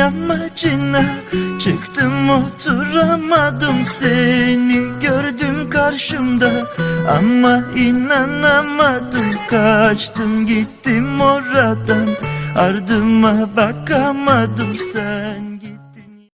yamacına çıktım, oturamadım, seni gördüm karşımda ama inanamadım. Kaçtım gittim oradan, ardıma bakamadım sen.